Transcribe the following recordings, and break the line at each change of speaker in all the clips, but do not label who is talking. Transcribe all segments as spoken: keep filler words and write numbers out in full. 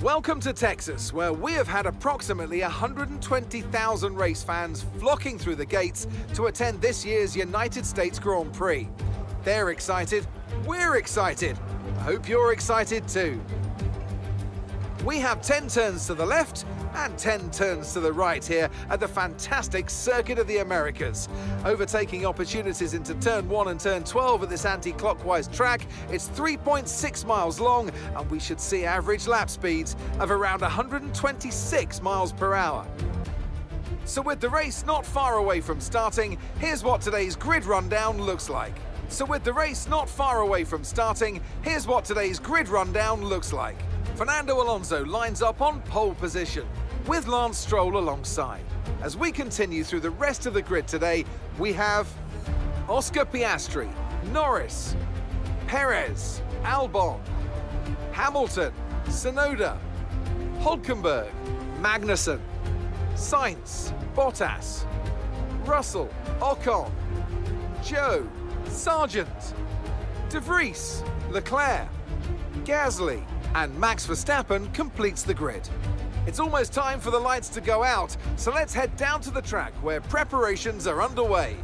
Welcome to Texas, where we have had approximately one hundred twenty thousand race fans flocking through the gates to attend this year's United States Grand Prix. They're excited, we're excited. I hope you're excited too. We have ten turns to the left and ten turns to the right here at the fantastic Circuit of the Americas. Overtaking opportunities into turn one and turn twelve at this anti-clockwise track. It's three point six miles long and we should see average lap speeds of around one hundred twenty-six miles per hour. So with the race not far away from starting, here's what today's grid rundown looks like. So with the race not far away from starting, here's what today's grid rundown looks like. Fernando Alonso lines up on pole position, with Lance Stroll alongside. As we continue through the rest of the grid today, we have Oscar Piastri, Norris, Perez, Albon, Hamilton, Tsunoda, Hülkenberg, Magnussen, Sainz, Bottas, Russell, Ocon, Joe, Sargent, De Vries, Leclerc, Gasly, and Max Verstappen completes the grid. It's almost time for the lights to go out, so let's head down to the track where preparations are underway.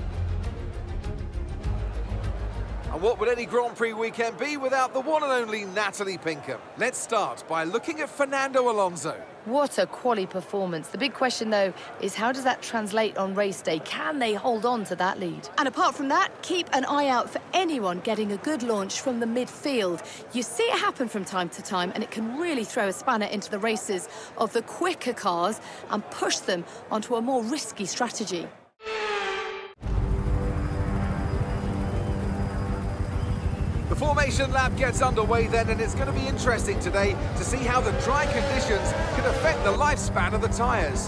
And what would any Grand Prix weekend be without the one and only Natalie Pinkham? Let's start by looking at Fernando Alonso.
What a quality performance. The big question, though, is how does that translate on race day? Can they hold on to that lead?
And apart from that, keep an eye out for anyone getting a good launch from the midfield. You see it happen from time to time, and it can really throw a spanner into the races of the quicker cars and push them onto a more risky strategy.
The formation lap gets underway then, and it's going to be interesting today to see how the dry conditions can affect the lifespan of the tyres.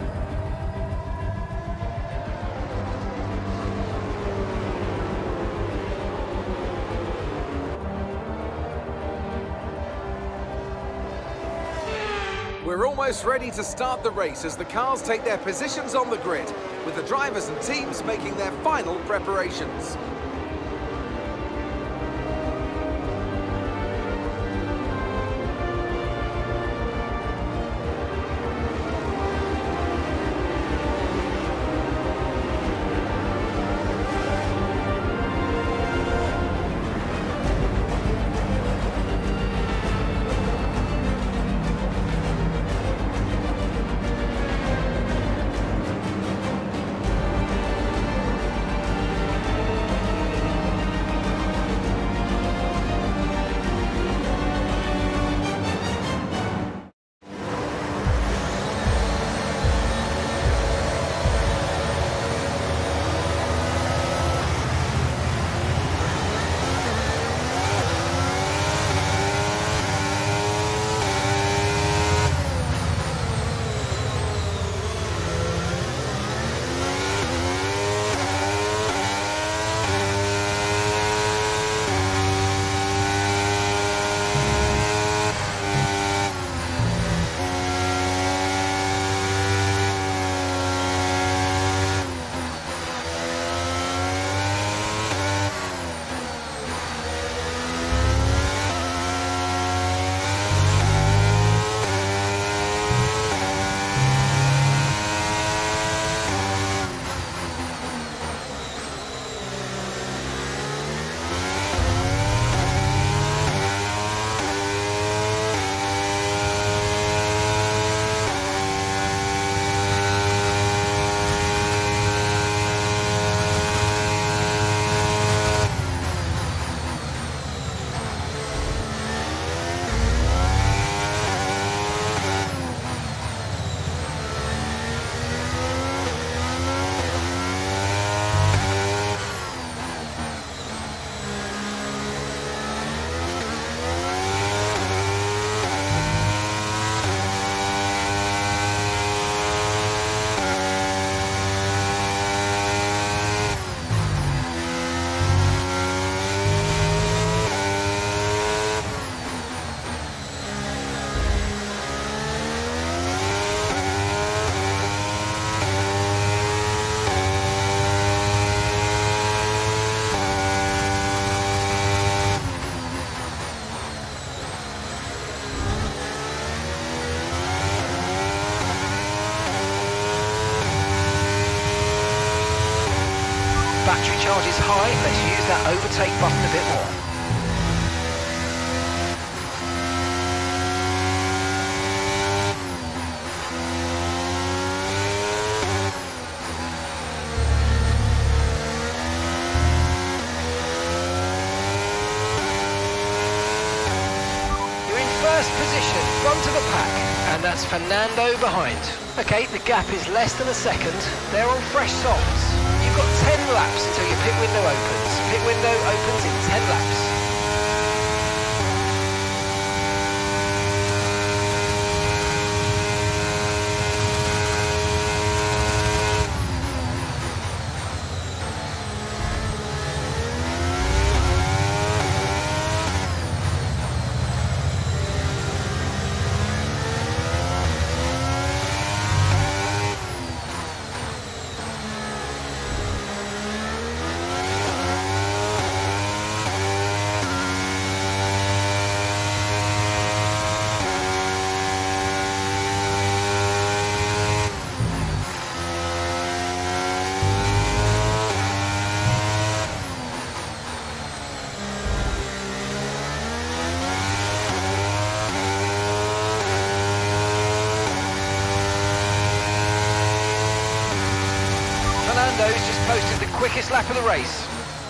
We're almost ready to start the race as the cars take their positions on the grid, with the drivers and teams making their final preparations.
battery charge is high, let's use that overtake button a bit more.
Position, front of the pack, and that's Fernando behind. Okay, the gap is less than a second. They're on fresh softs. You've got ten laps until your pit window opens. Pit window opens in ten laps. Fernando's just posted the quickest lap of the race.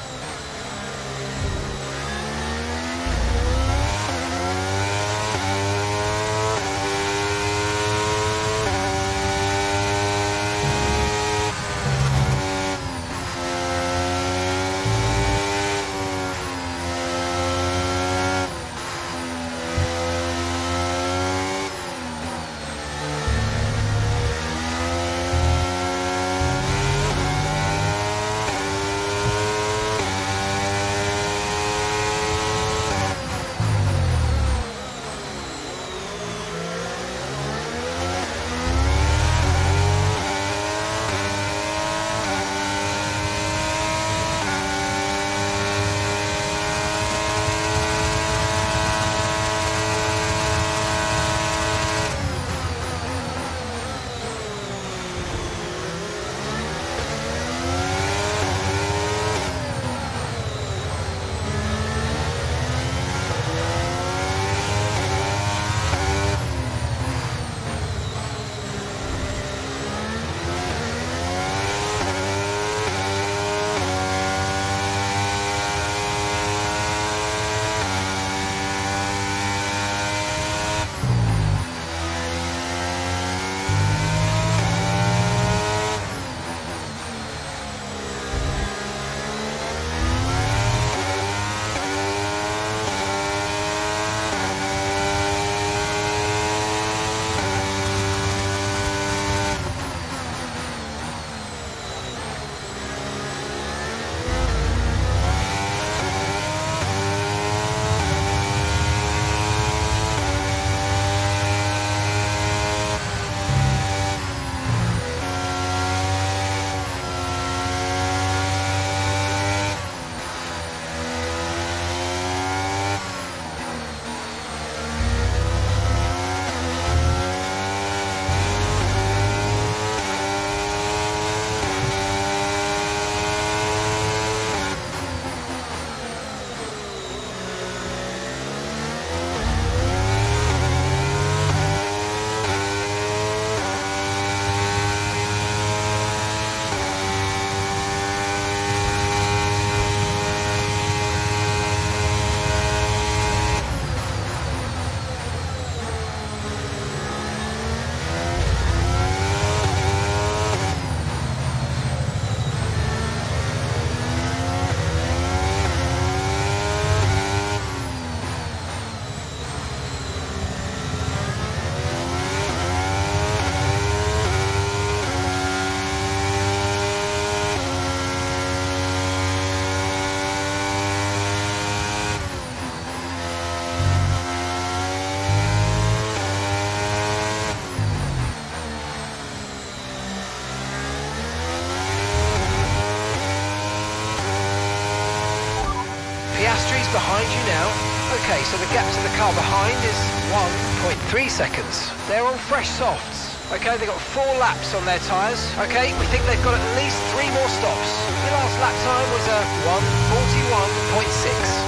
Behind you now. Okay, so the gap to the car behind is one point three seconds. They're on fresh softs.
Okay, they've got four laps on their tyres. Okay, we think they've got at least three more stops. Your last lap time was a one forty-one point six.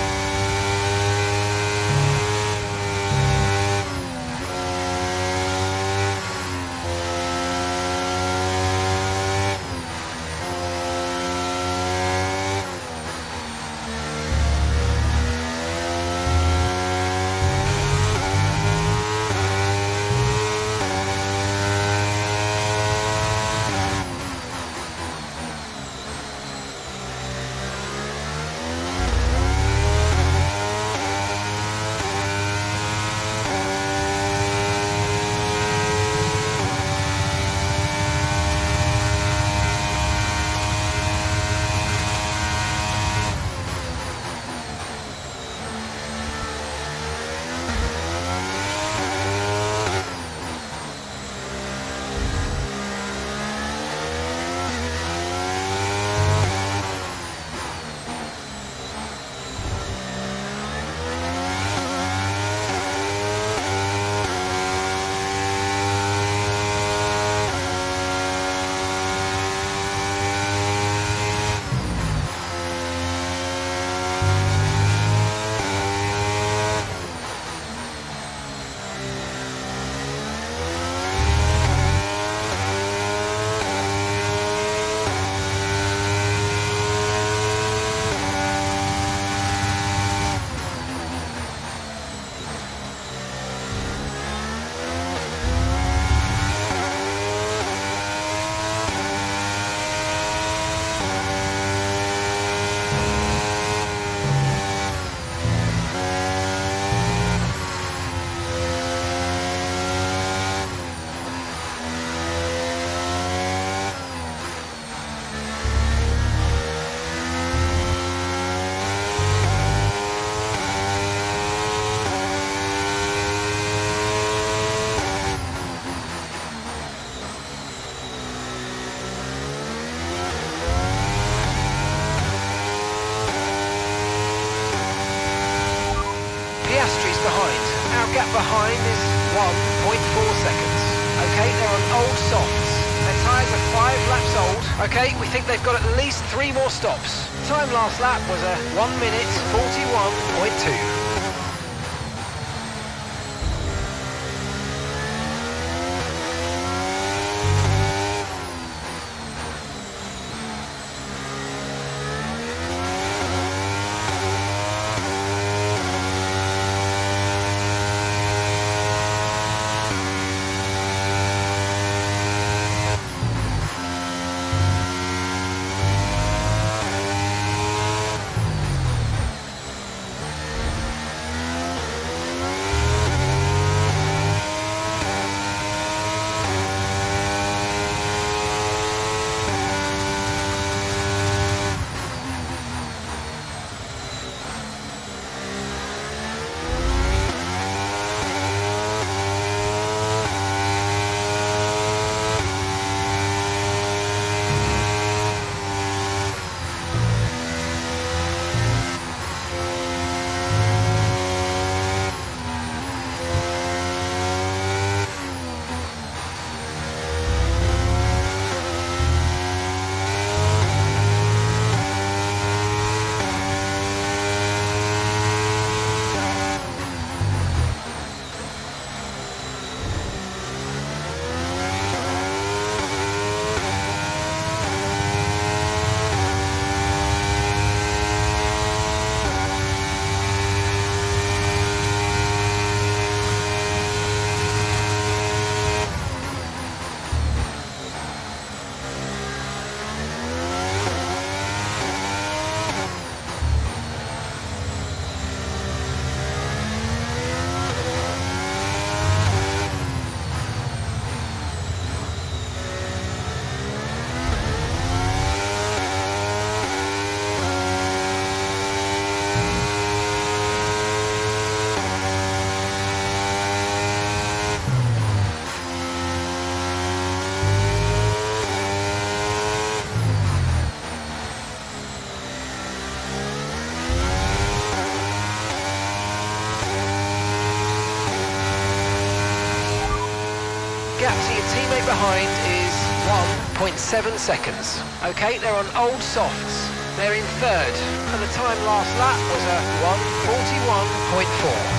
Our gap behind is one point four seconds. Okay, they're on old softs. Their tyres are five laps old. Okay, we think they've got at least three more stops. Time last lap was a one minute forty-one point two. gap to your teammate behind is one point seven seconds. Okay, they're on old softs. They're in third, and the time last lap was a one forty-one point four.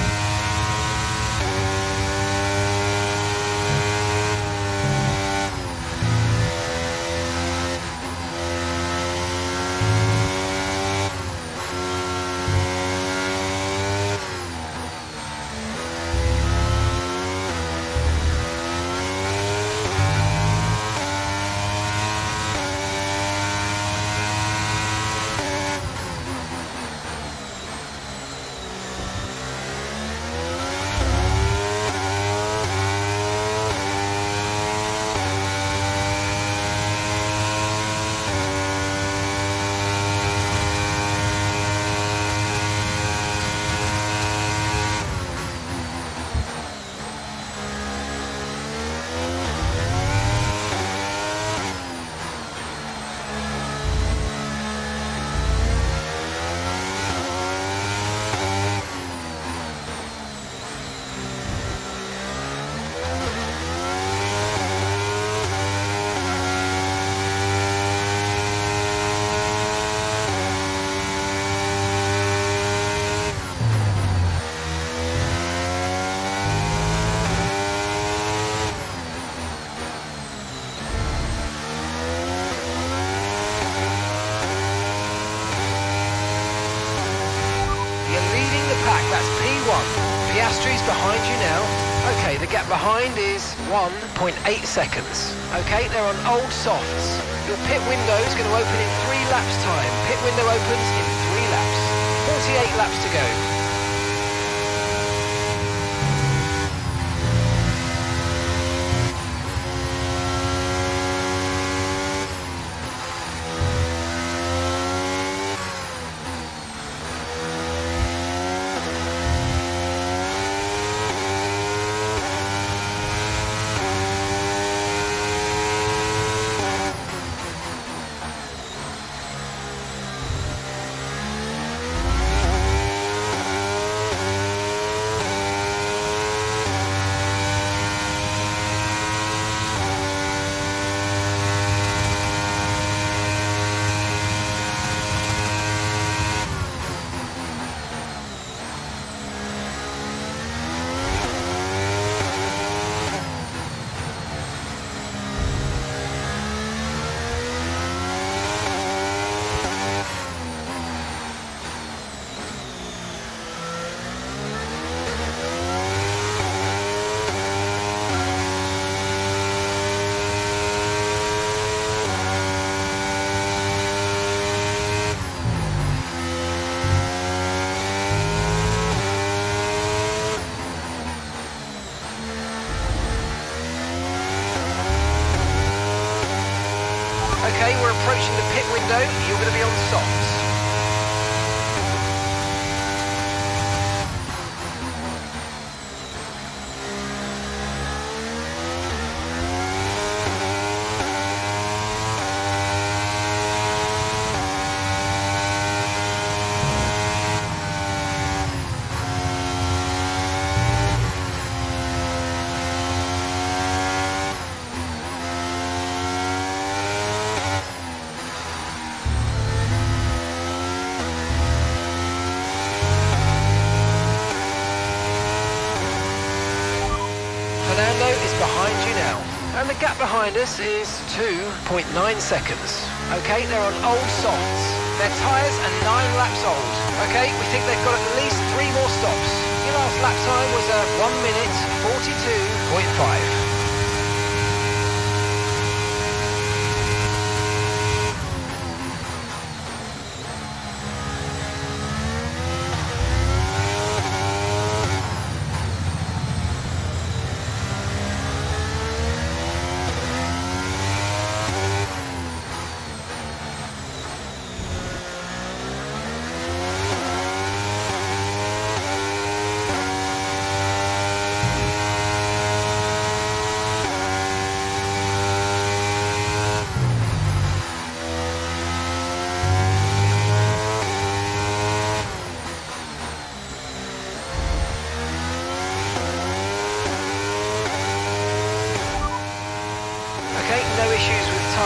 Behind you now. Okay, the gap behind is one point eight seconds. Okay, they're on old softs. Your pit window is going to open in three laps time. Pit window opens in three laps. forty-eight laps to go. Okay, we're approaching the pit window. You're going to be on softs. Is behind you now, and the gap behind us is two point nine seconds. Okay, they're on old softs. Their tyres are nine laps old. Okay, we think they've got at least three more stops. Your last lap time was a one minute forty-two point five.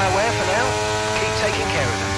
our wear for now. Keep taking care of them.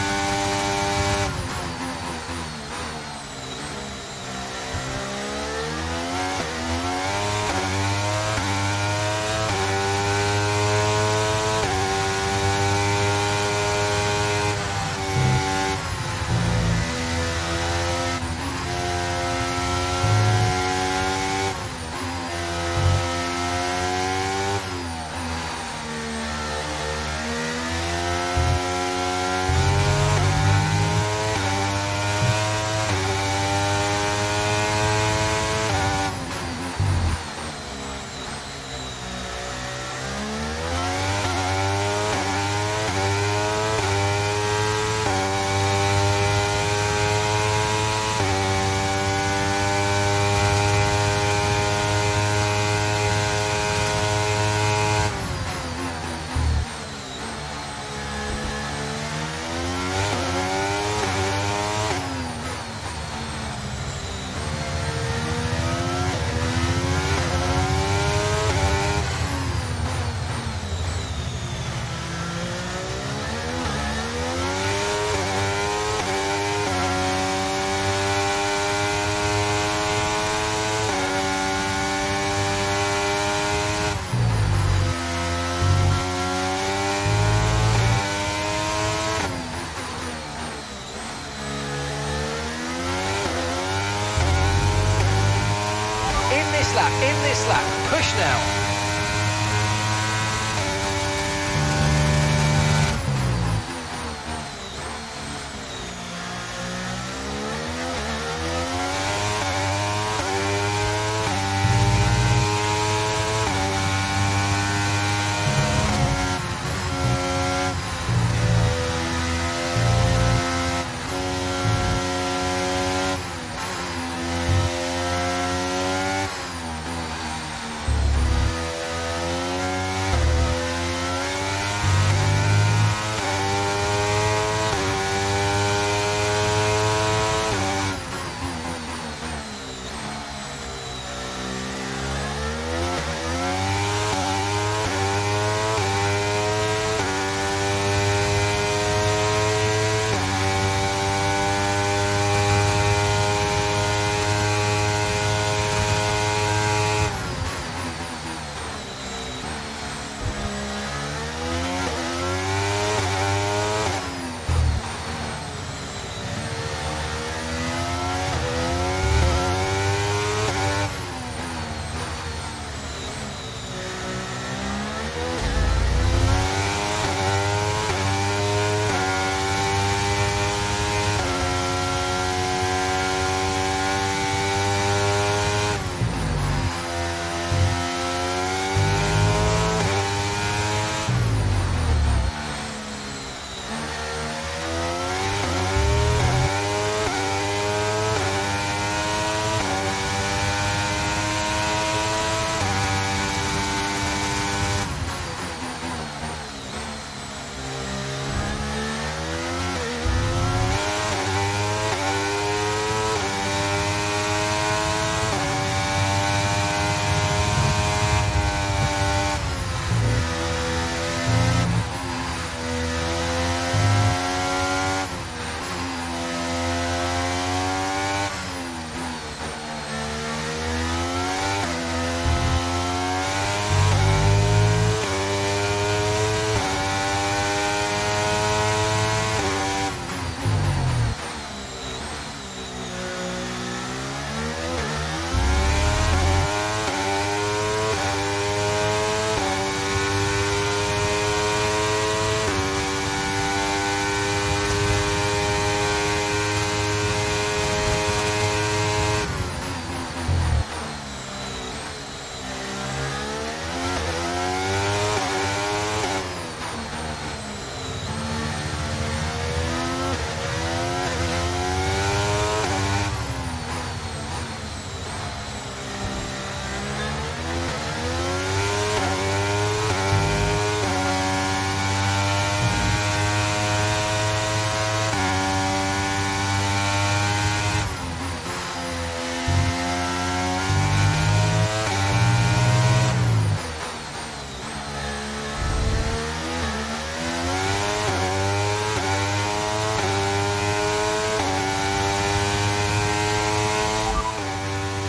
Lap, in this lap, push now.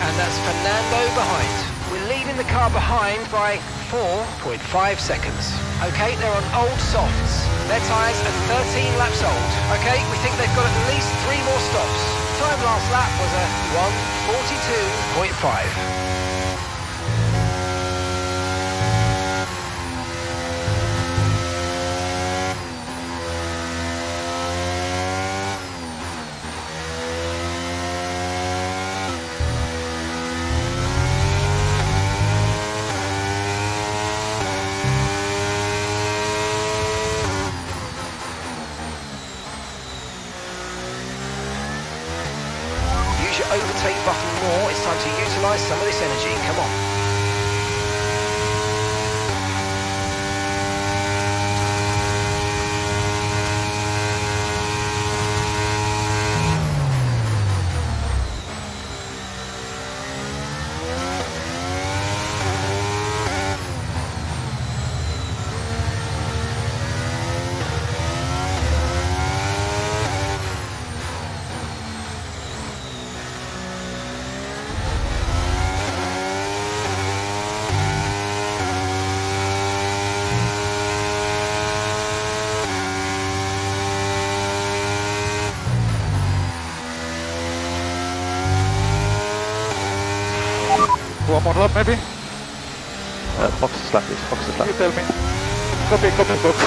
and that's Fernando behind. We're leading the car behind by four point five seconds. Okay, they're on old softs. Their tyres are thirteen laps old. Okay, we think they've got at least three more stops. Time last lap was a one forty-two point five. Overtake button more. It's time to utilise some of this energy. Come on.
One more lap maybe?
Uh, box the slap, please. Box the slap.
You tell me. Copy, copy, copy.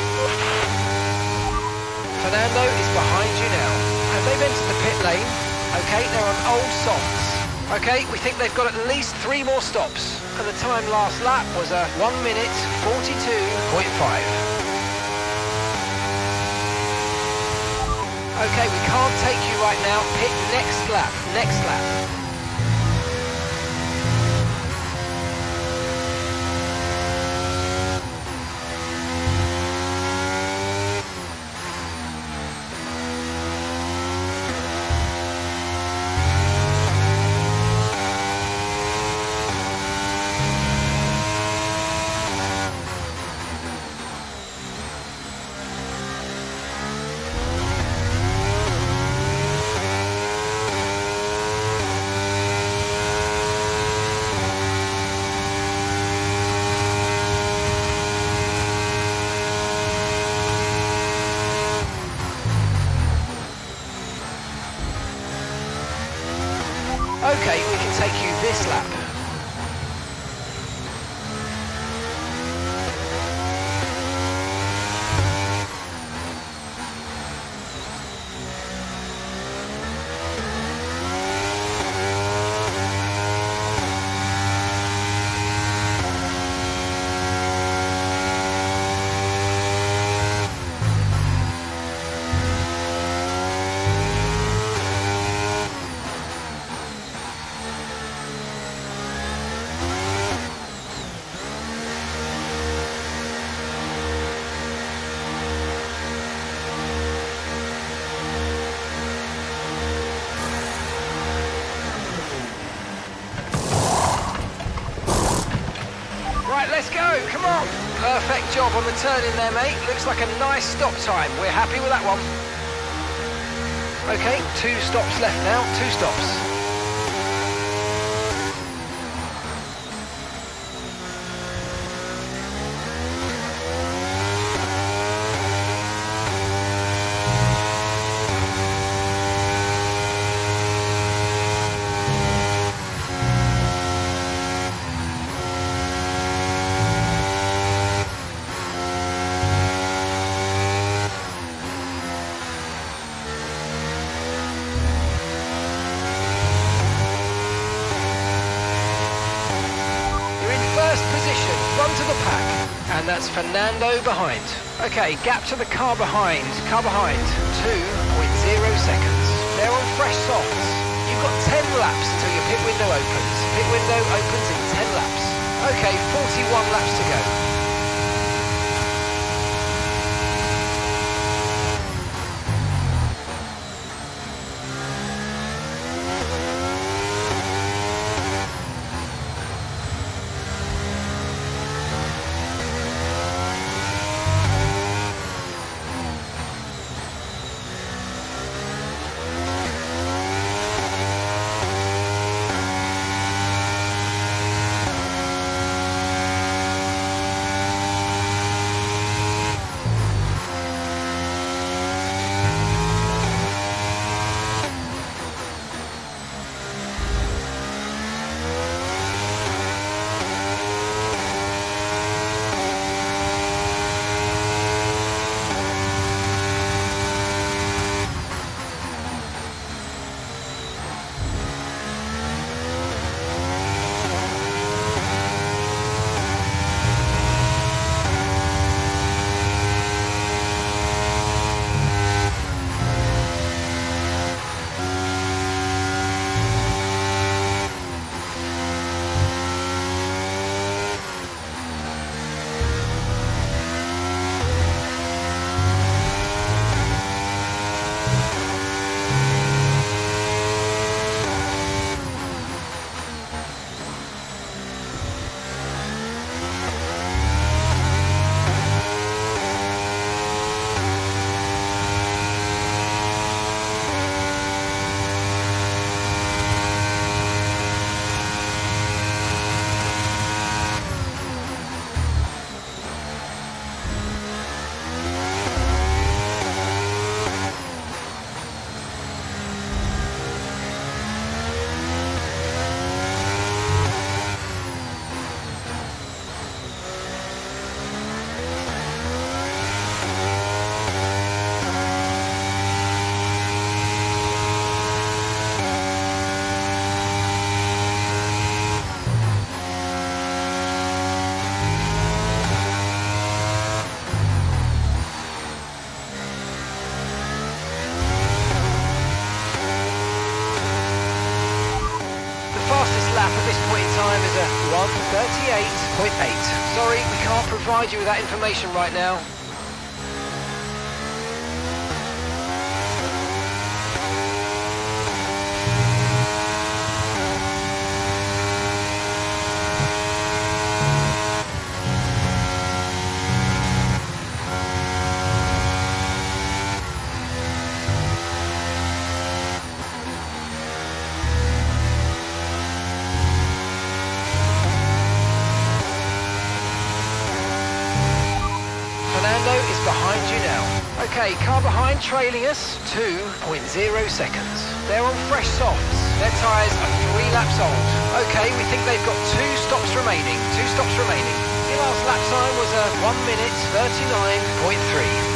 Fernando is behind you now. Have they entered the pit lane? Okay, they're on old softs. Okay, we think they've got at least three more stops. And the time last lap was a one minute forty-two point five. Okay, we can't take you right now. Pit next lap. Next lap. Okay, we can take you this lap. Let's go, come on. Perfect job on the turn in there, mate. Looks like a nice stop time. We're happy with that one. Okay, two stops left now, two stops. Front of the pack, and that's Fernando behind. Okay, gap to the car behind, car behind, two point zero seconds. They're on fresh softs. You've got ten laps until your pit window opens. Pit window opens in ten laps. Okay, forty-one laps to go. lap at this point in time is a one thirty-eight point eight. Sorry, we can't provide you with that information right now. Is behind you now. Okay, car behind trailing us, two point zero seconds. They're on fresh softs. Their tyres are three laps old. Okay, we think they've got two stops remaining. Two stops remaining. Your last lap time was a one minute thirty-nine point three.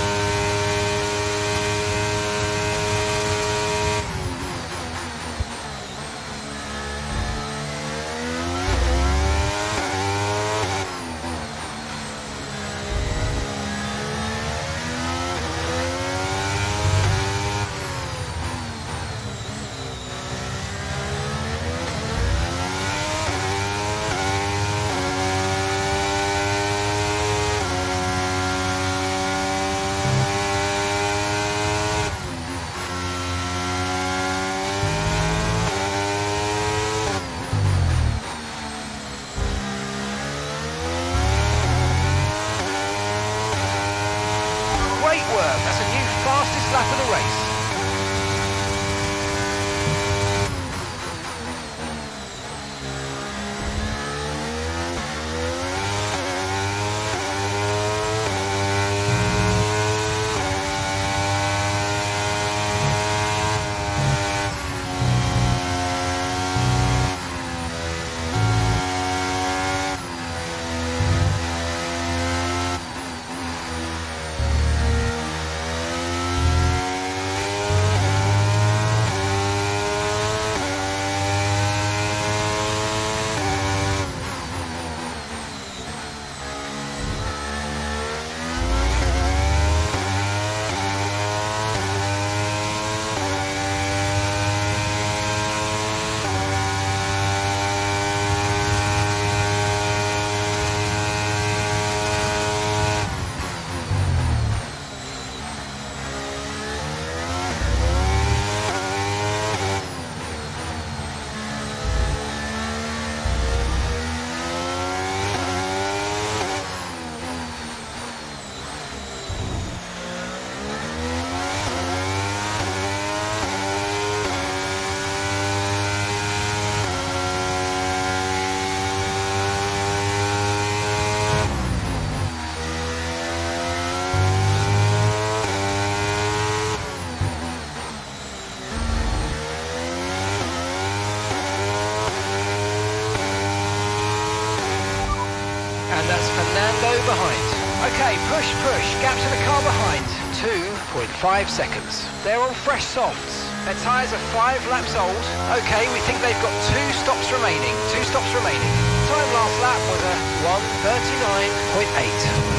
That's a new fastest lap of the race. Behind. Okay, push, push. Gap to the car behind. two point five seconds. They're on fresh softs. Their tyres are five laps old. Okay, we think they've got two stops remaining. Two stops remaining. Time last lap was a one thirty-nine point eight.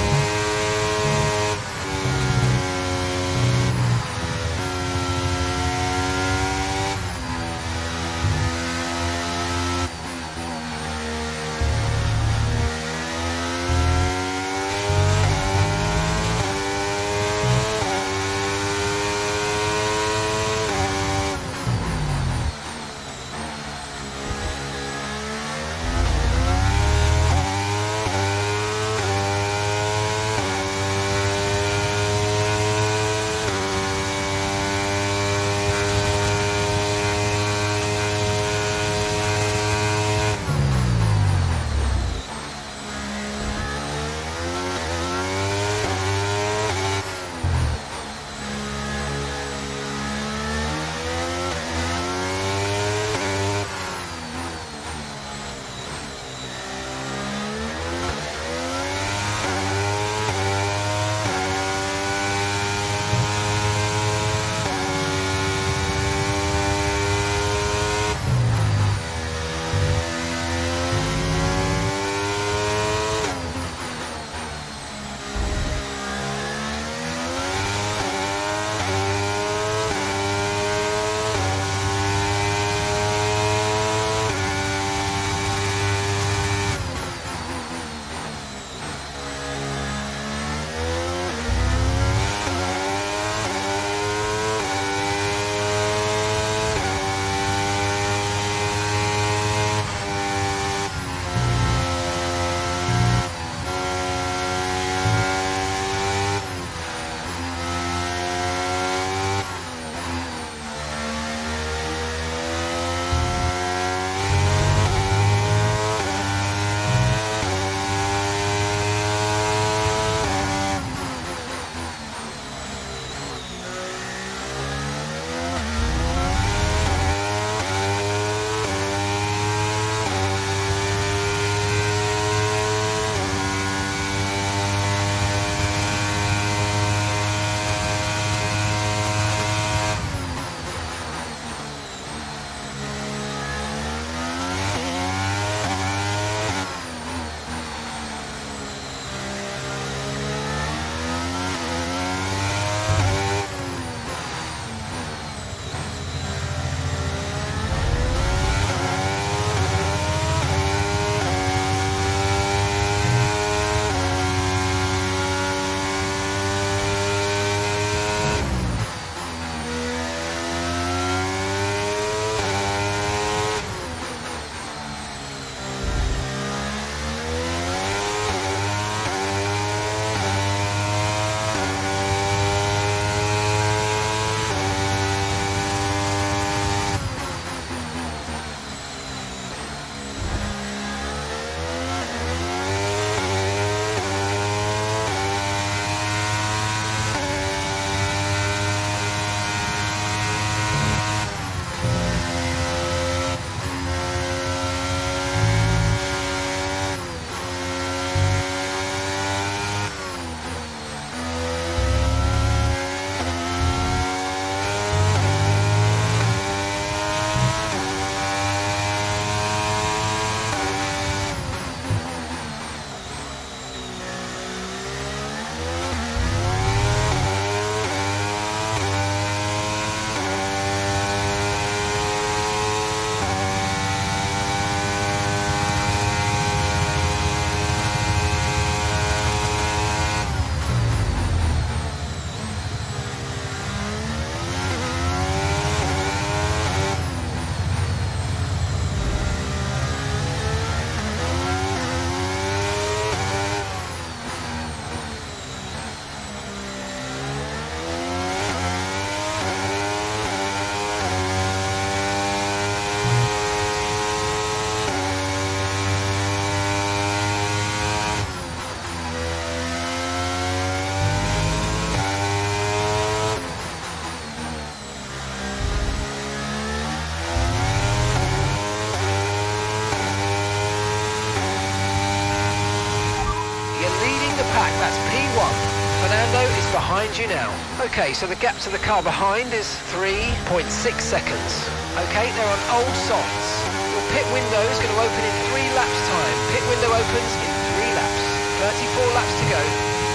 Fernando is behind you now. Okay, so the gap to the car behind is three point six seconds. Okay, they're on old softs. Your pit window is going to open in three laps time. Pit window opens in three laps. thirty-four laps to go.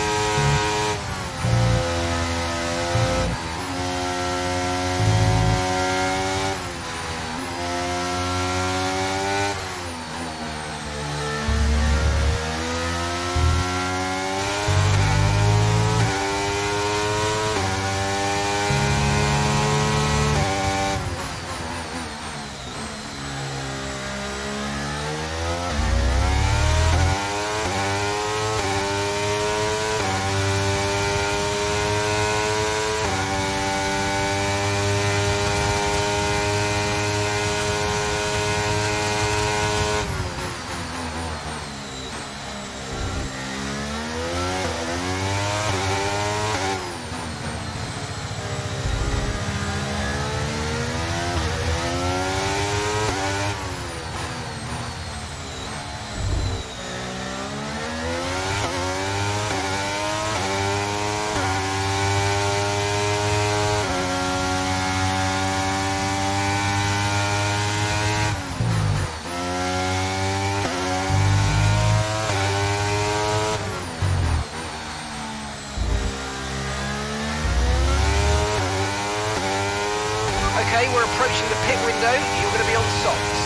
Okay, we're approaching the pit window. You're going to be on softs.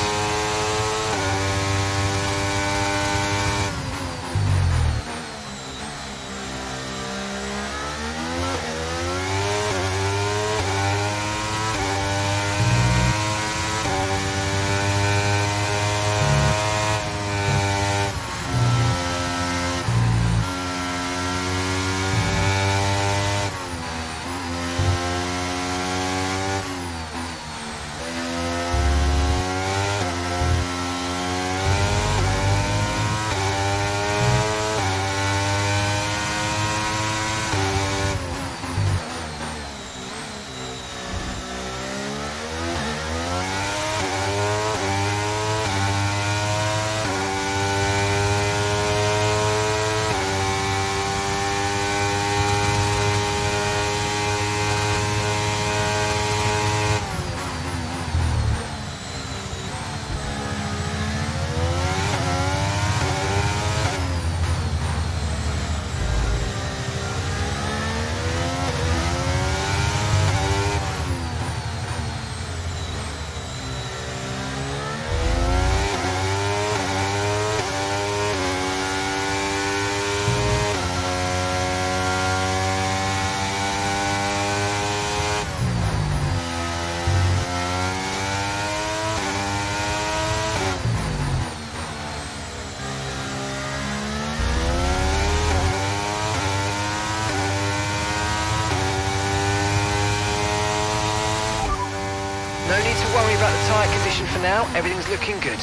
No need to worry about the tyre condition for now, everything's looking good.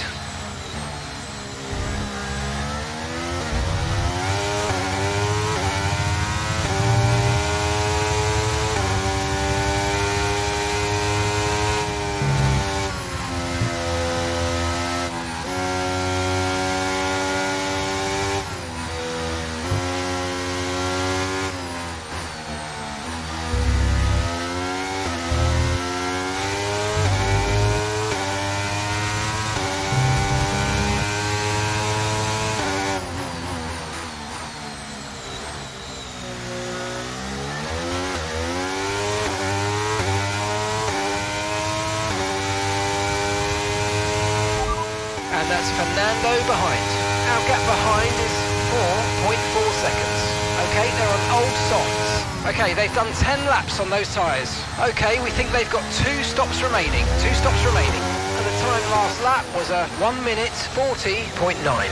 And that's Fernando behind. Our gap behind is four point four seconds. Okay, they're on old softs. Okay, they've done ten laps on those tyres. Okay, we think they've got two stops remaining. Two stops remaining. And the time last lap was a one minute forty point nine.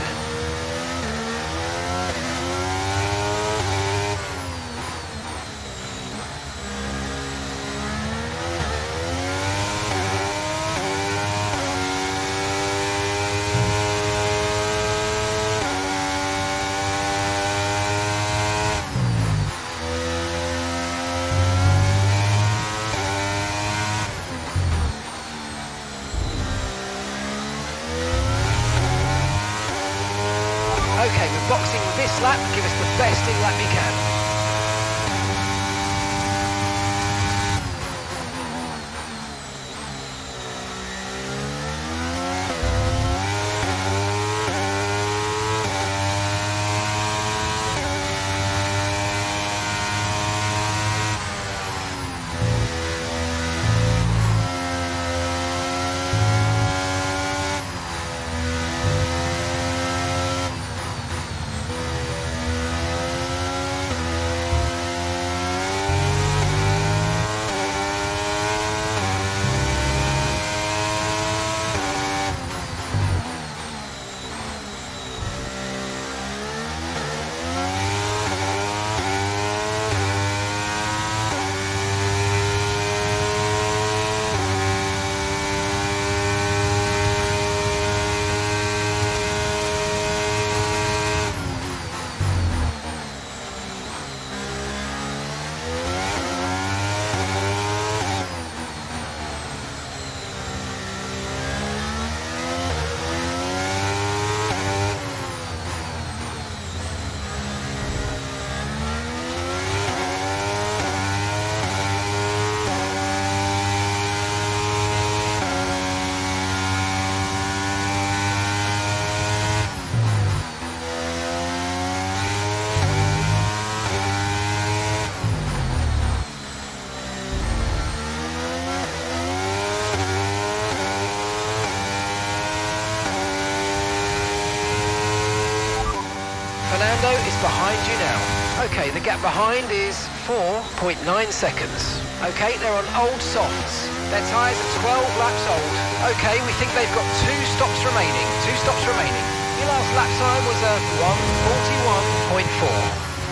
Okay, we're boxing this lap, give us the best in lap we can. Fernando is behind you now. Okay, the gap behind is four point nine seconds. Okay, they're on old softs. Their tyres are twelve laps old. Okay, we think they've got two stops remaining. Two stops remaining. Your last lap time was a one forty-one point four.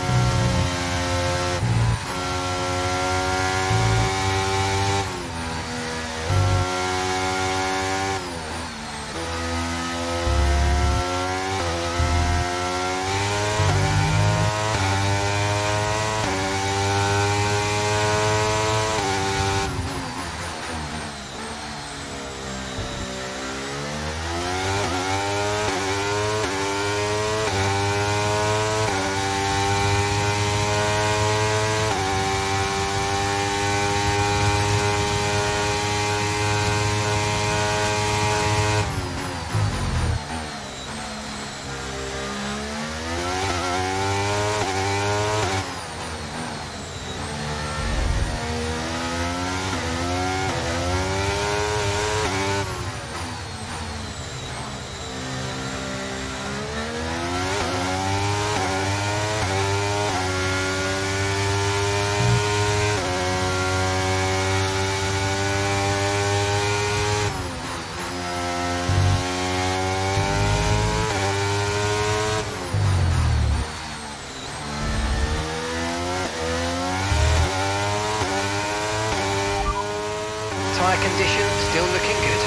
Tyre condition still looking good.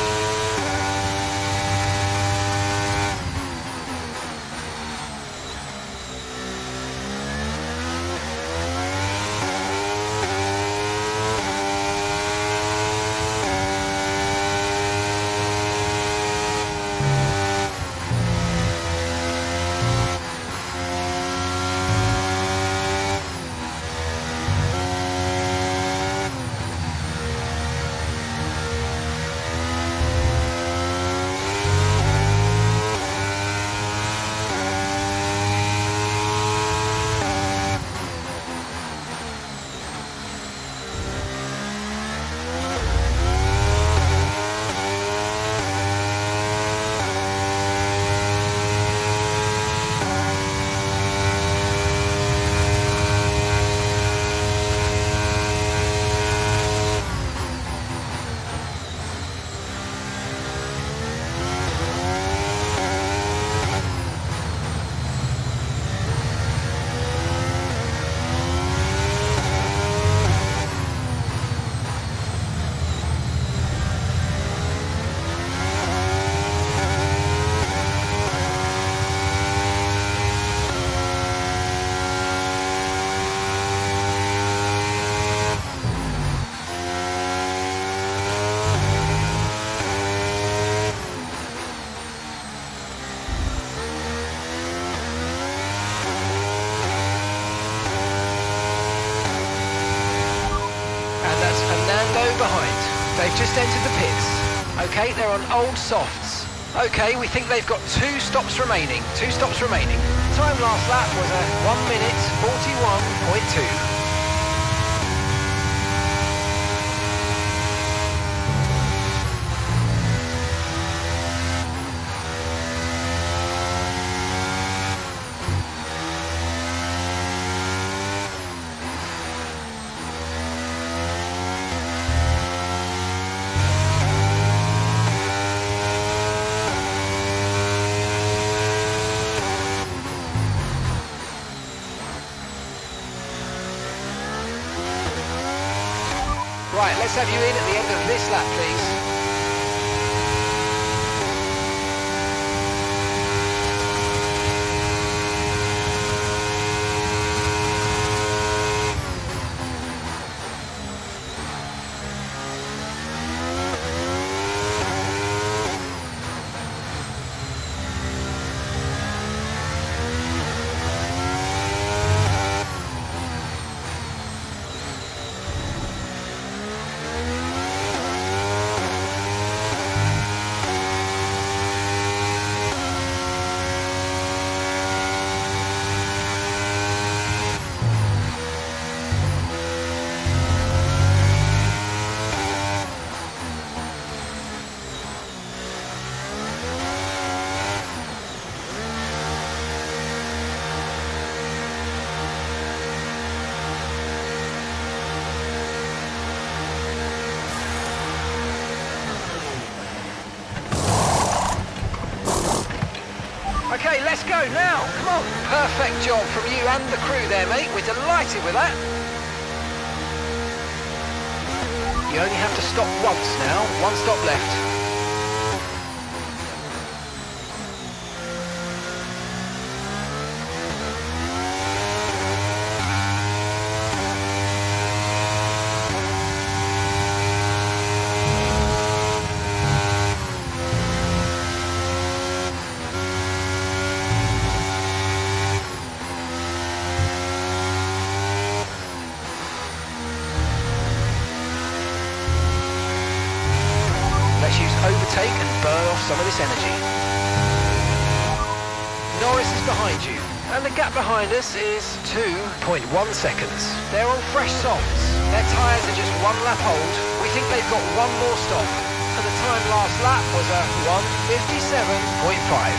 Behind. They've just entered the pits. Okay, they're on old softs. Okay, we think they've got two stops remaining. Two stops remaining. Time last lap was a one minute forty-one point two. Right, let's have you in at the end of this lap, please. Okay, let's go now. Come on. Perfect job from you and the crew there, mate. We're delighted with that. You only have to stop once now. One stop left. Overtake and burn off some of this energy. Norris is behind you, and the gap behind us is two point one seconds. They're on fresh softs. Their tyres are just one lap old. We think they've got one more stop, and the time last lap was a one fifty-seven point five.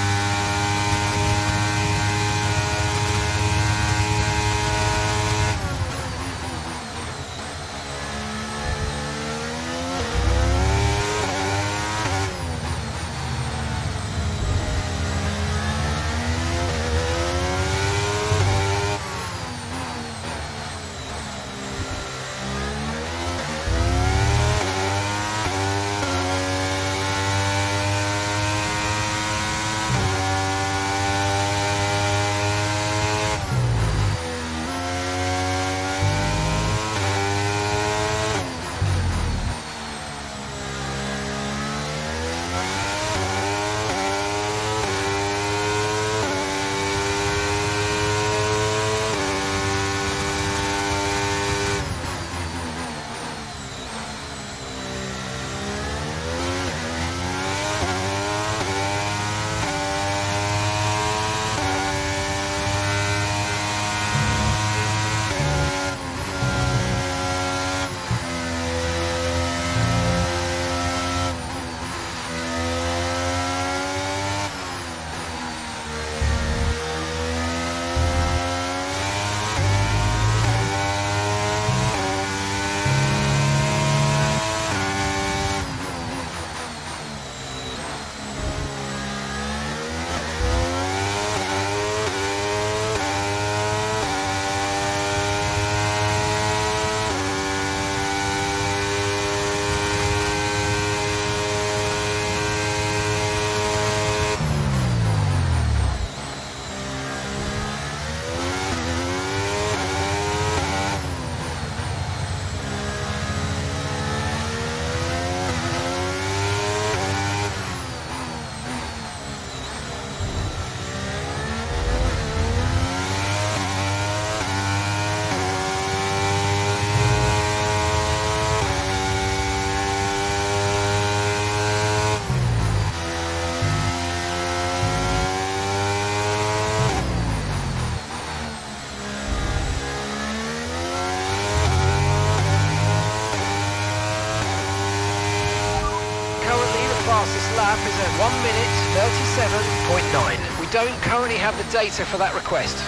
Lap is at one minute thirty-seven point nine. We don't currently have the data for that request.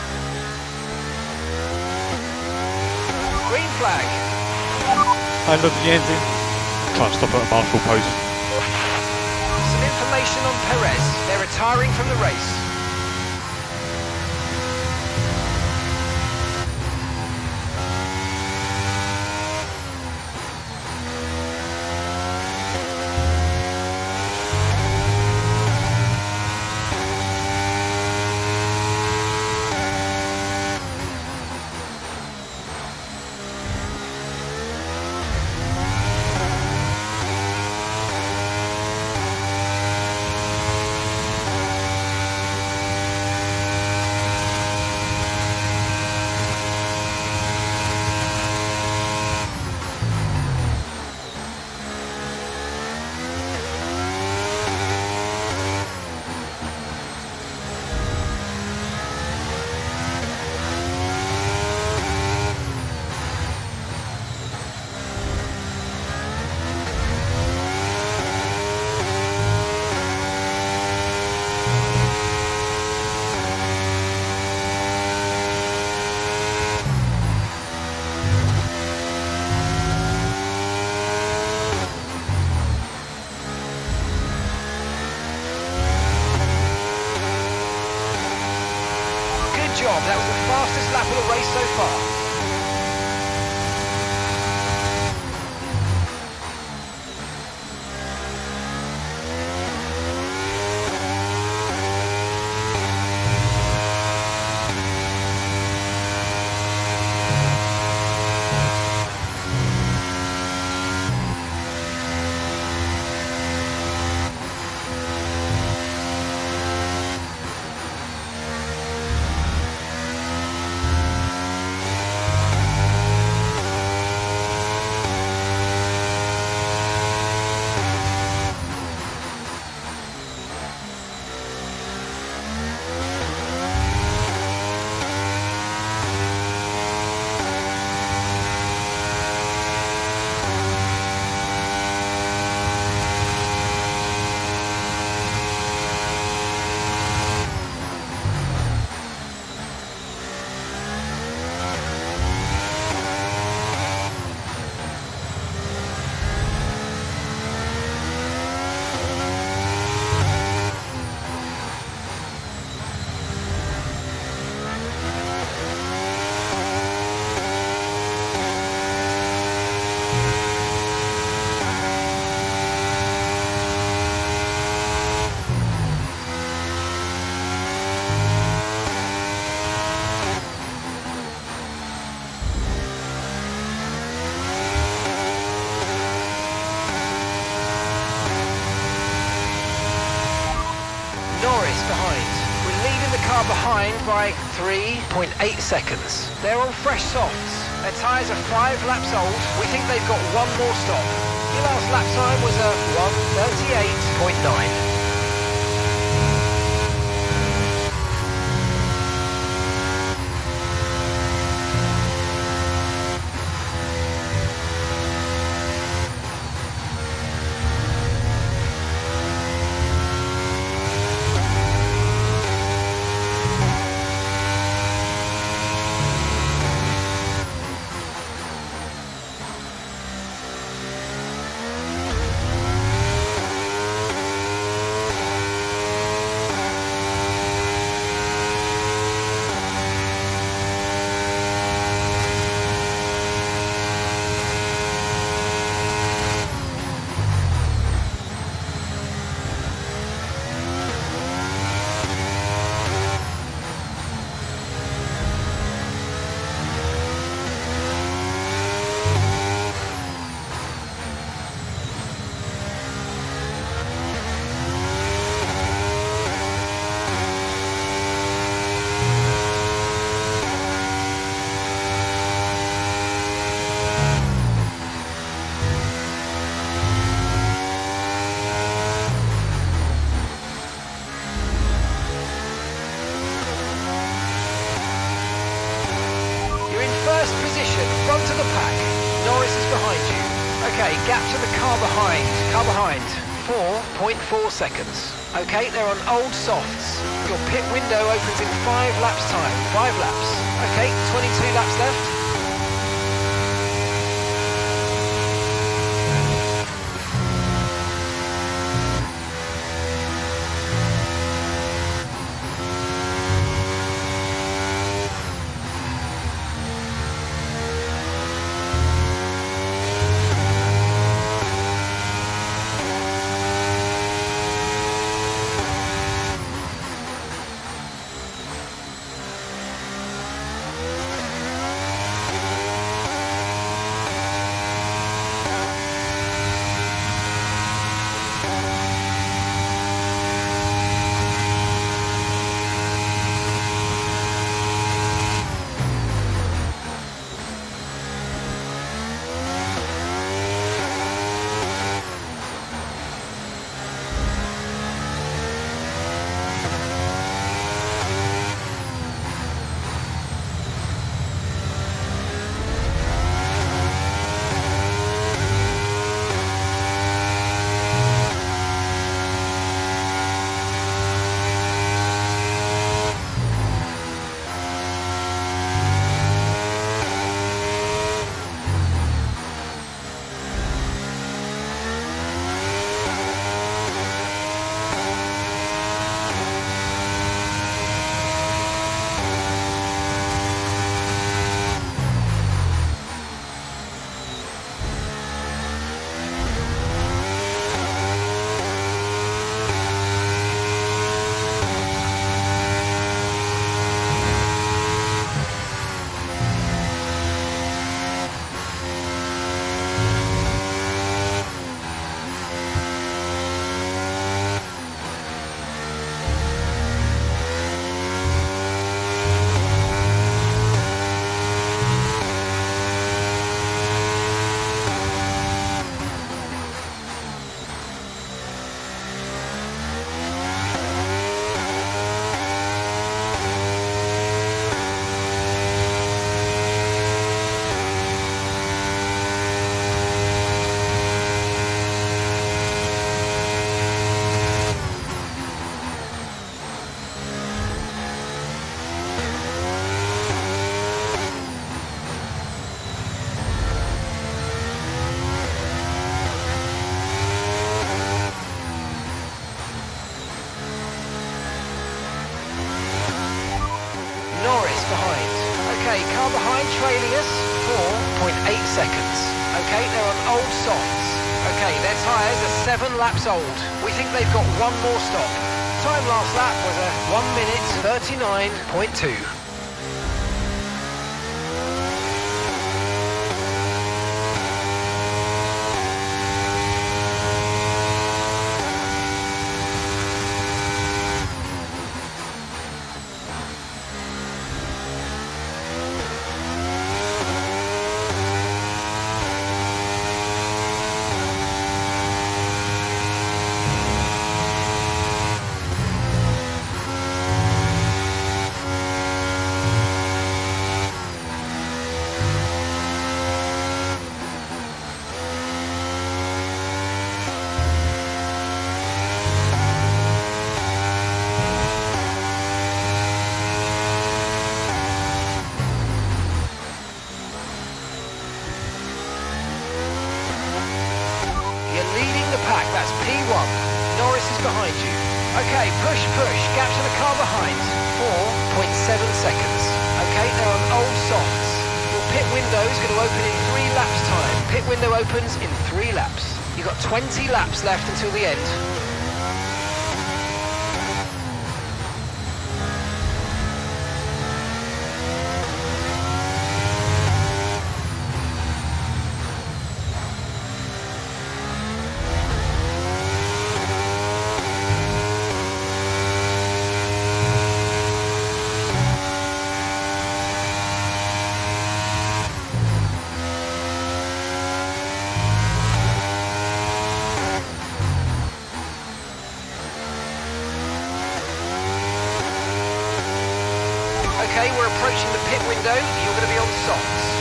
Green flag.
I love the engine. Try and stop at a marshal post.
Some information on Perez. They're retiring from the race. job. That was the fastest lap of the race so far. Behind by three point eight seconds. They're on fresh softs. Their tyres are five laps old. We think they've got one more stop. Your last lap time was a one thirty-eight point nine. Okay, gap to the car behind. Car behind. four point four seconds. Okay, they're on old softs. Your pit window opens in five laps time. Five laps. Okay, twenty-two laps left. Okay, car behind trailing us, four point eight seconds. Okay, they're on old softs. Okay, their tyres are seven laps old. We think they've got one more stop. Time last lap was a one minute thirty-nine point two. That's P one. Norris is behind you. Okay, push, push. Gap to the car behind. four point seven seconds. Okay, they're on old softs. Your pit window is going to open in three laps' time. Pit window opens in three laps. You've got twenty laps left until the end. Okay, we're approaching the pit window. You're going to be on softs.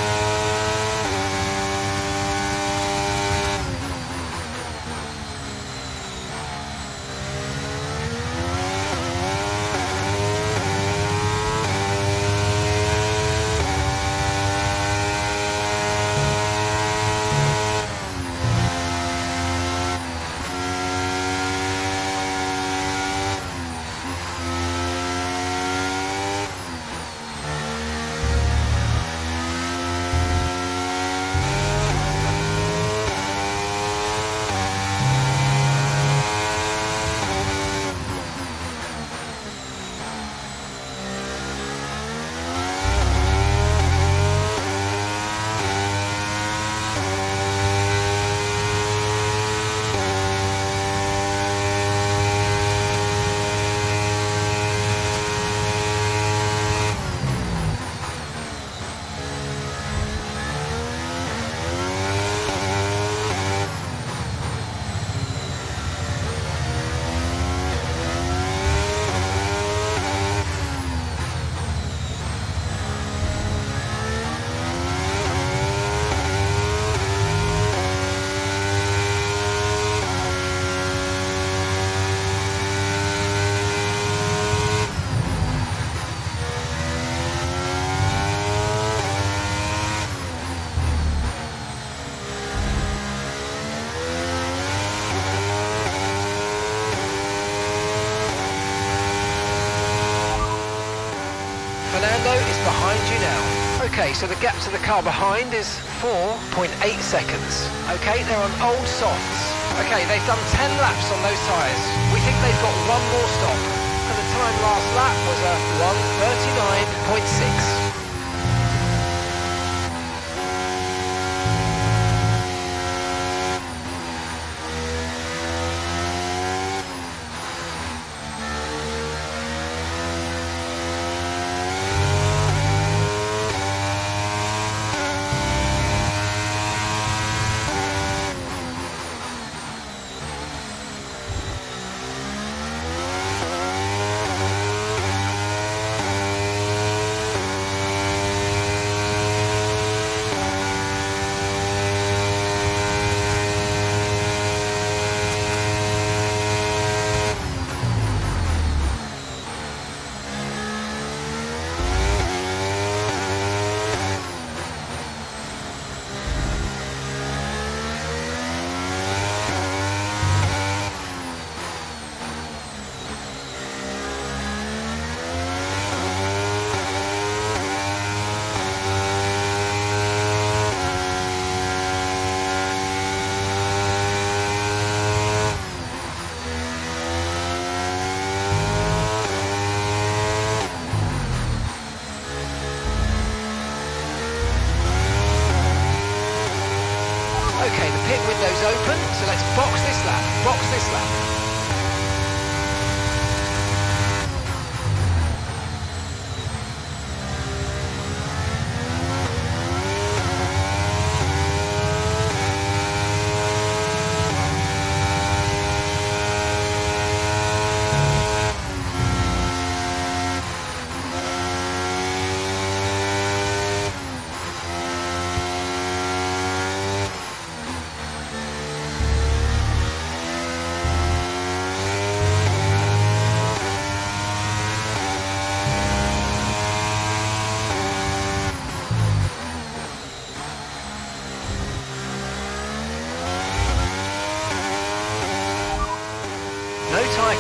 Fernando is behind you now. Okay, so the gap to the car behind is four point eight seconds. Okay, they're on old softs. Okay, they've done ten laps on those tyres. We think they've got one more stop. And the time last lap was a one thirty-nine point six.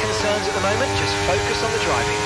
concerns at the moment, just focus on the driving.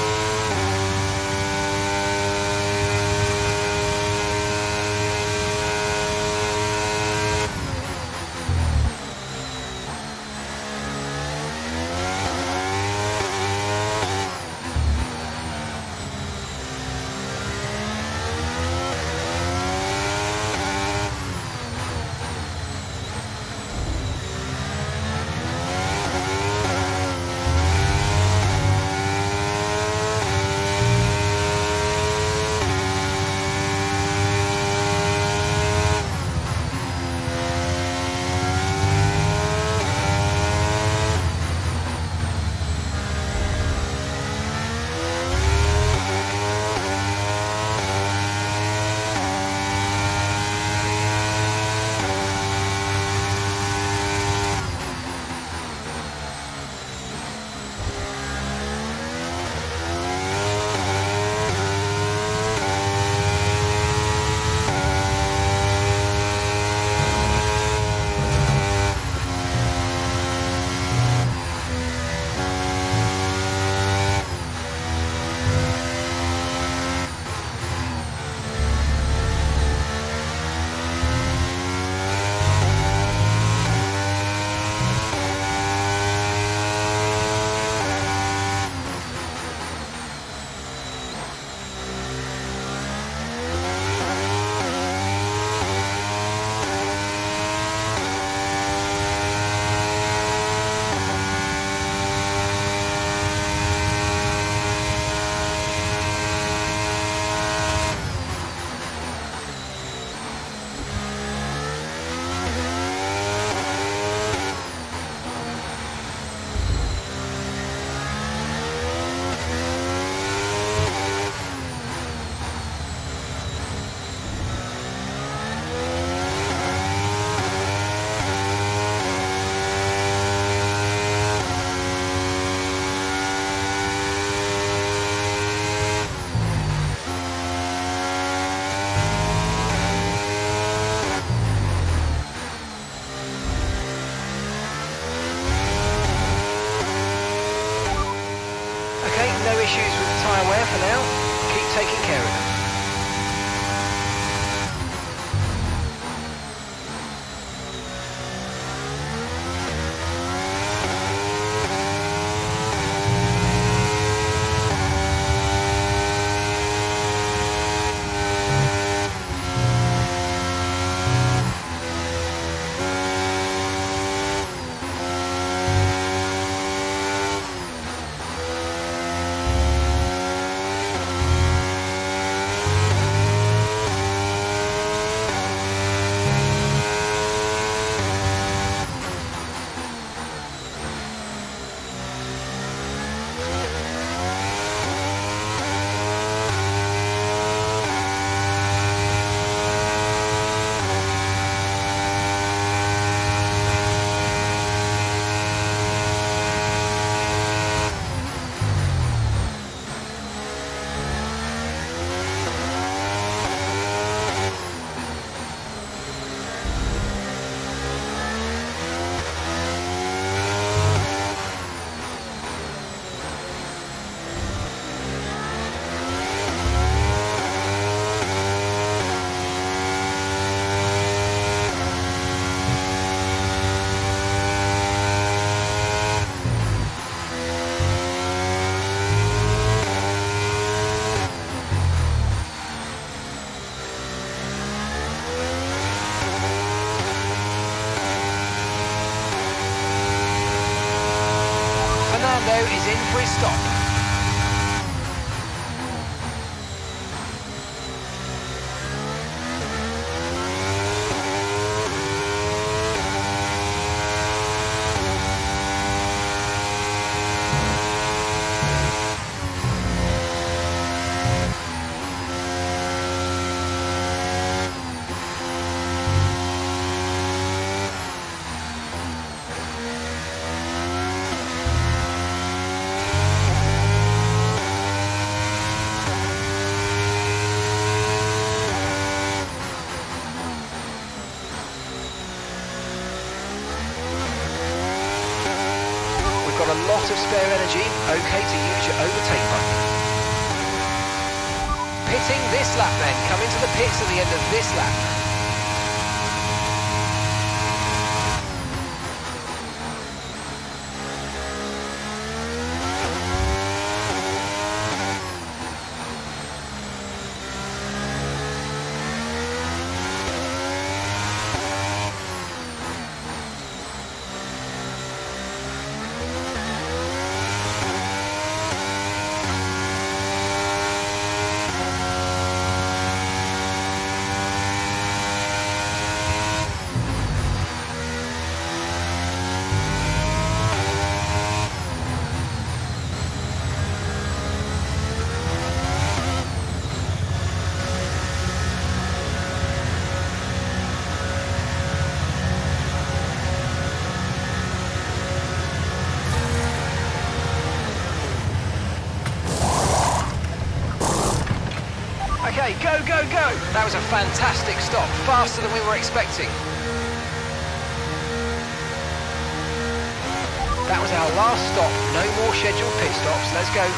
No issues with the tyre wear for now. Keep taking care of them. Is in for his stop. spare energy, okay to use your overtake button. Pitting this lap then, coming to the pits at the end of this lap. Okay, go, go, go! That was a fantastic stop, faster than we were expecting. That was our last stop, no more scheduled pit stops, let's go.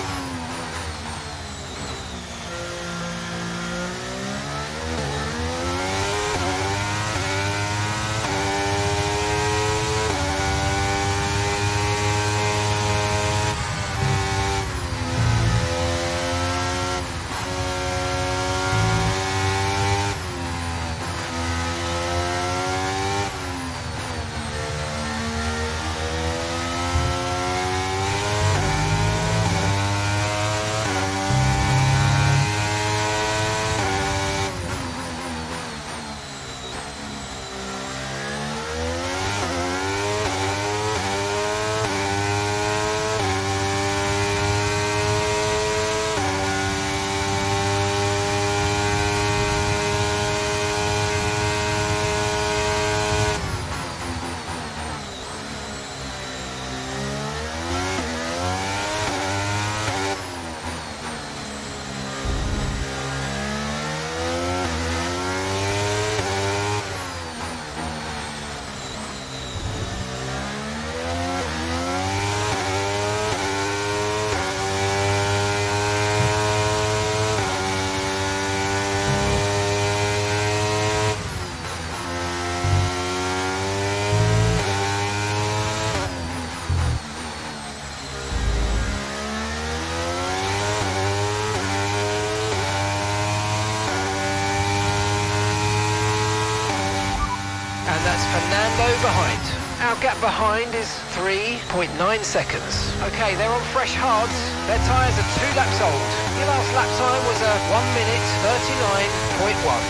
Fernando behind. Our gap behind is three point nine seconds. Okay, they're on fresh hards. Their tyres are two laps old. Your last lap time was a one minute thirty-nine point one.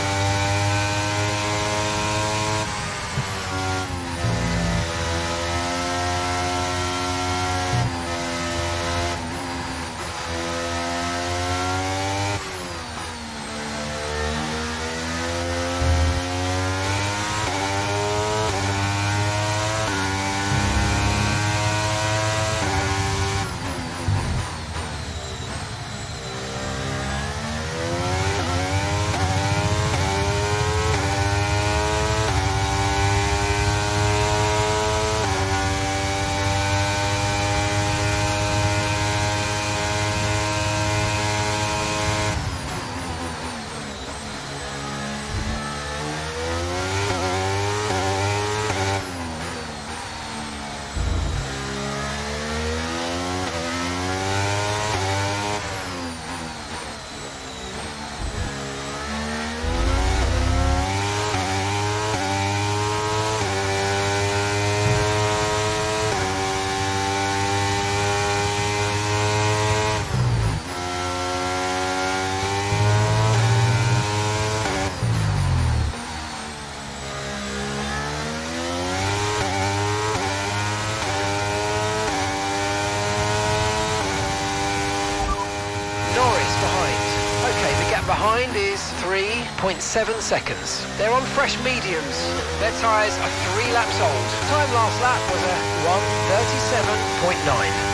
Behind is three point seven seconds. They're on fresh mediums. Their tyres are three laps old. Time last lap was a one thirty-seven point nine.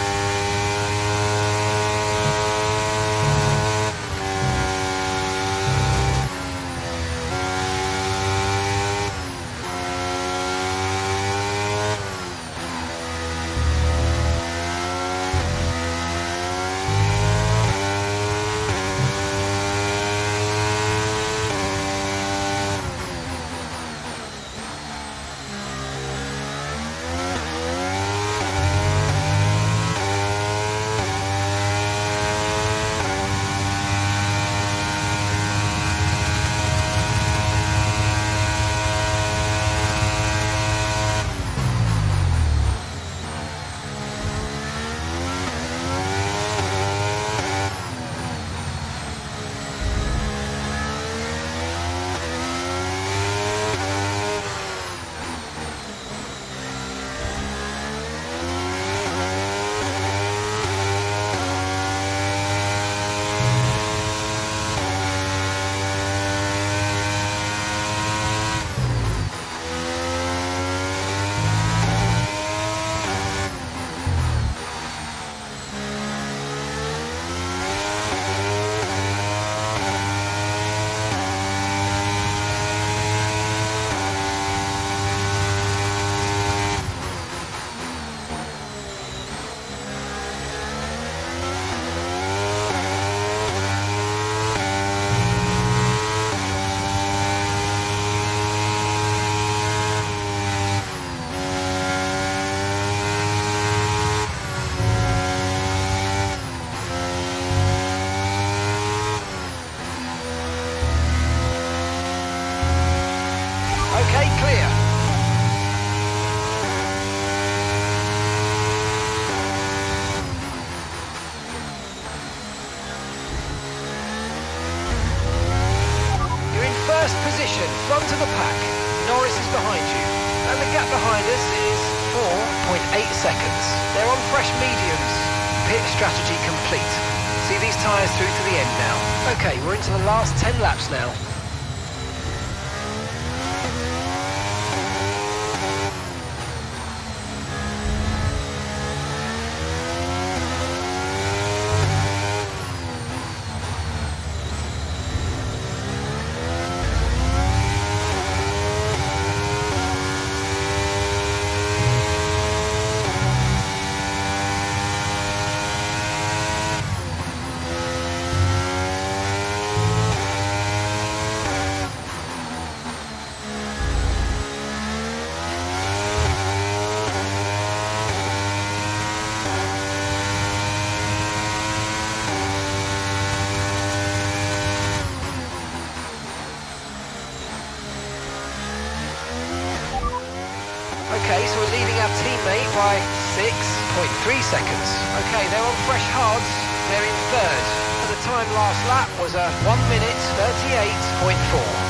front of the pack. Norris is behind you. And the gap behind us is four point eight seconds. They're on fresh mediums. Pit strategy complete. See these tyres through to the end now. Okay, we're into the last ten laps now. Okay, so we're leading our teammate by six point three seconds. Okay, they're on fresh hards. They're in third. And the time last lap was a one minute thirty-eight point four.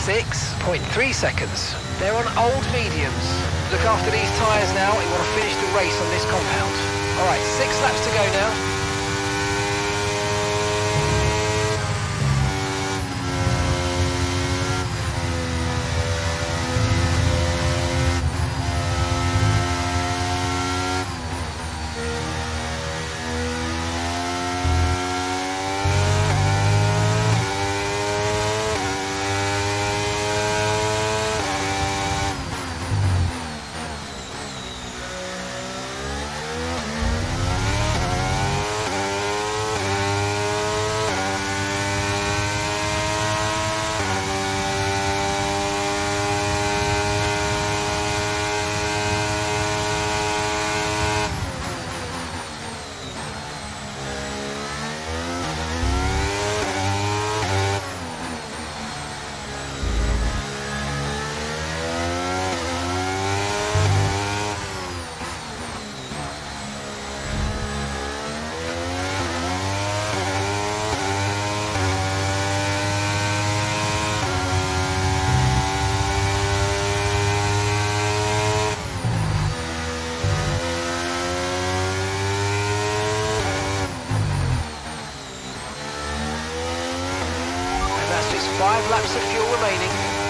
six point three seconds. They're on old mediums. Look after these tyres now. You want to finish the race on this compound. All right, six laps to go now. Five laps of fuel remaining.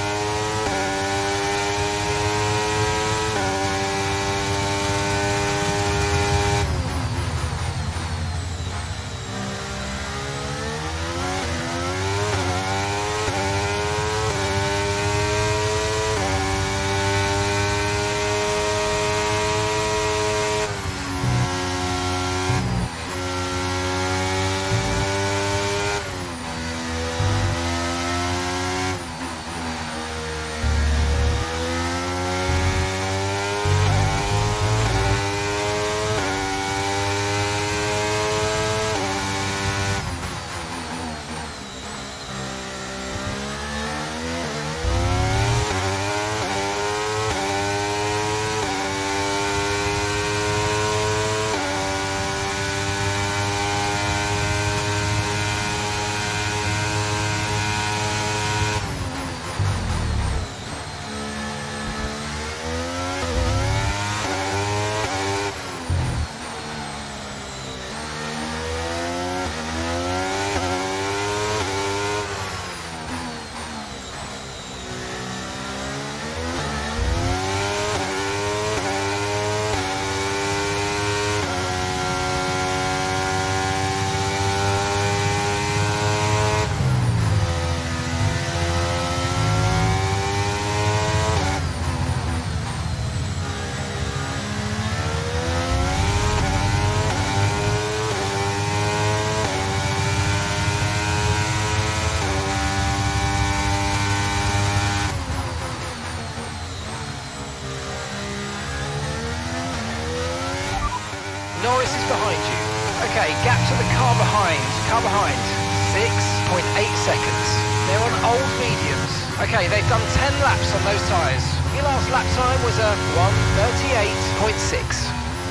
Norris is behind you. Okay, gap to the car behind. Car behind. six point eight seconds. They're on old mediums. Okay, they've done ten laps on those tyres. Your last lap time was a one thirty-eight point six.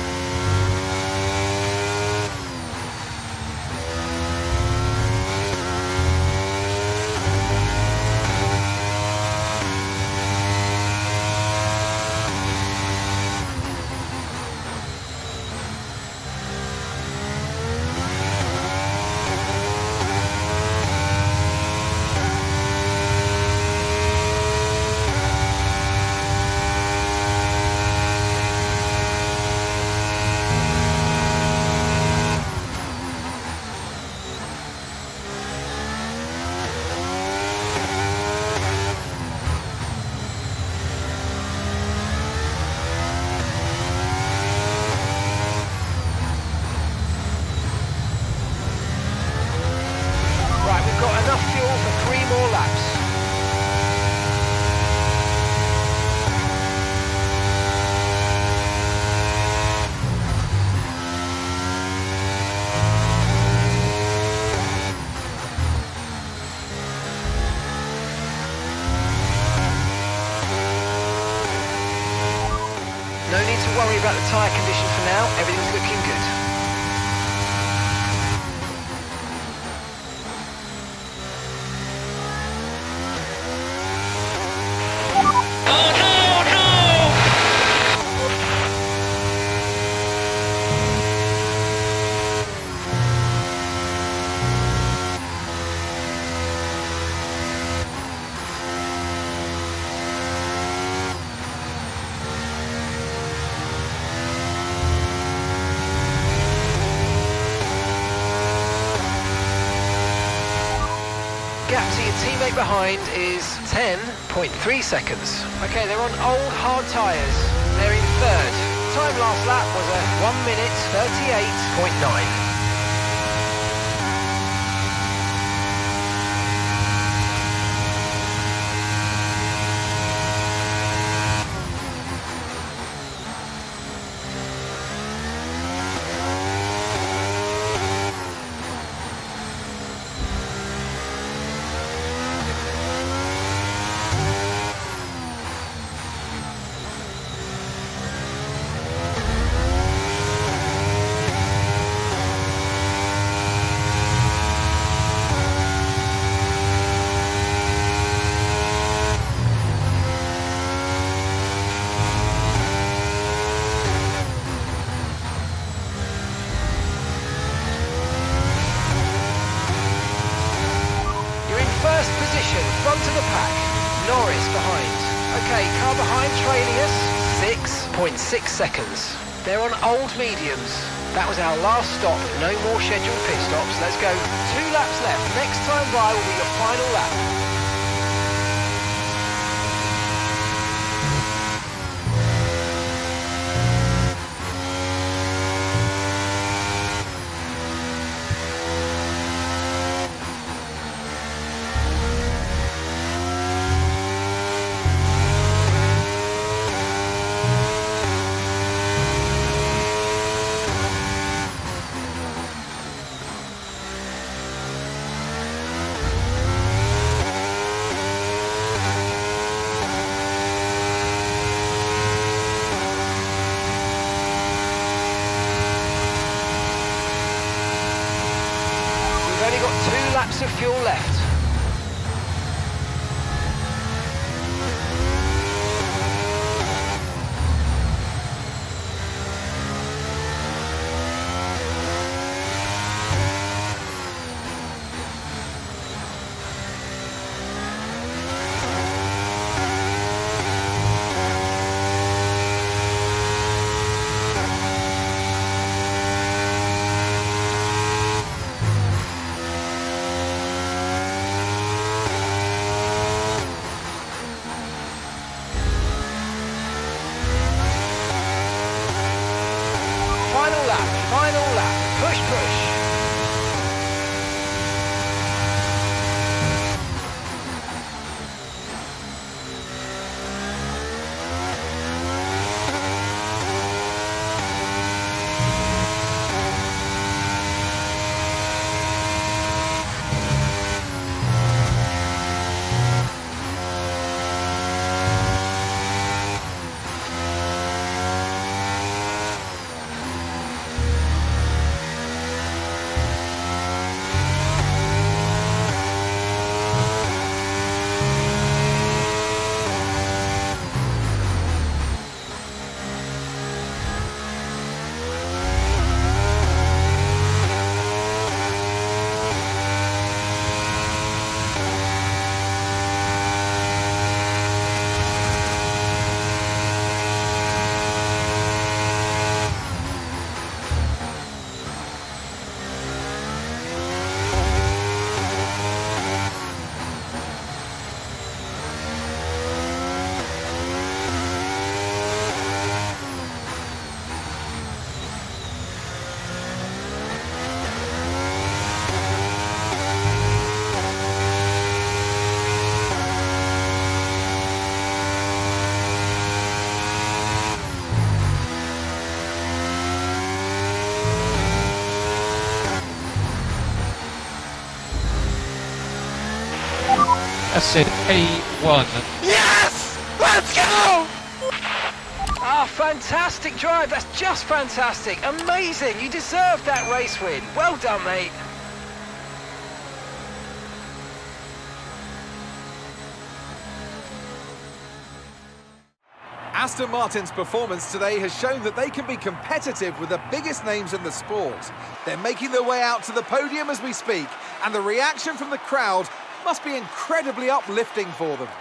No need to worry about the tyre condition for now, everything's looking good. teammate behind is ten point three seconds. Okay, they're on old hard tyres. They're in third. Time last lap was a one minute thirty-eight point nine. Front of the pack, Norris behind. Okay, car behind trailing us, six point six seconds. They're on old mediums. That was our last stop, no more scheduled pit stops. Let's go, two laps left. Next time by will be your final lap. We've only got two laps of fuel left. Final lap, push, push.
I said A one.
Yes! Let's go! Ah, fantastic drive. That's just fantastic. Amazing. You deserved that race win. Well done, mate.
Aston Martin's performance today has shown that they can be competitive with the biggest names in the sport. They're making their way out to the podium as we speak, and the reaction from the crowd must be incredibly uplifting for them.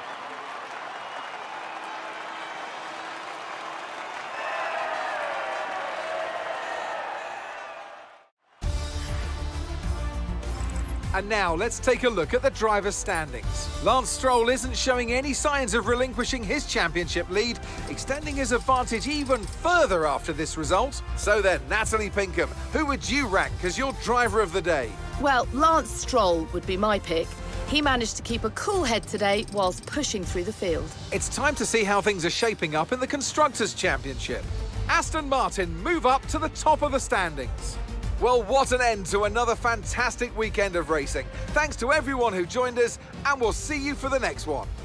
And now let's take a look at the drivers' standings. Lance Stroll isn't showing any signs of relinquishing his championship lead, extending his advantage even further after this result. So then, Natalie Pinkham, who would you rank as your driver of the day?
Well, Lance Stroll would be my pick. He managed to keep a cool head today whilst pushing through the field.
It's time to see how things are shaping up in the Constructors' Championship. Aston Martin move up to the top of the standings. Well, what an end to another fantastic weekend of racing. Thanks to everyone who joined us, and we'll see you for the next one.